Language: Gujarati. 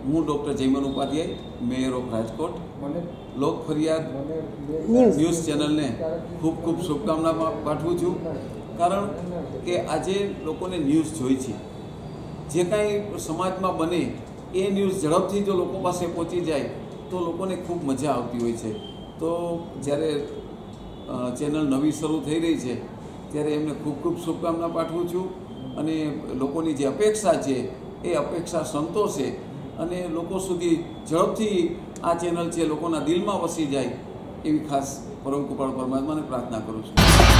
હું doctor Jayman Upadhyay, mayor of Rajkot, Lok Fariyad news ચેનલને ખૂબ ખૂબ શુભકામના પાઠવું છું. કારણ કે આજે લોકોને ન્યૂઝ જોઈ છે. જે કાંઈ સમાજમાં બને એ ન્યૂઝ ઝડપથી જો લોકો પાસે પહોંચી જાય તો લોકોને ખૂબ મજા આવતી હોય છે. તો જ્યારે ચેનલ નવી શરૂ થઈ રહી છે ત્યારે એમને ખૂબ ખૂબ શુભકામના પાઠવું છું. અને લોકોની જે અપેક્ષા છે એ અપેક્ષા સંતોષે અને લોકો સુધી ઝડપથી આ ચેનલ છે લોકોના દિલમાં વસી જાય એવી ખાસ પરમ કૃપાળુ પરમાત્માને પ્રાર્થના કરું છું.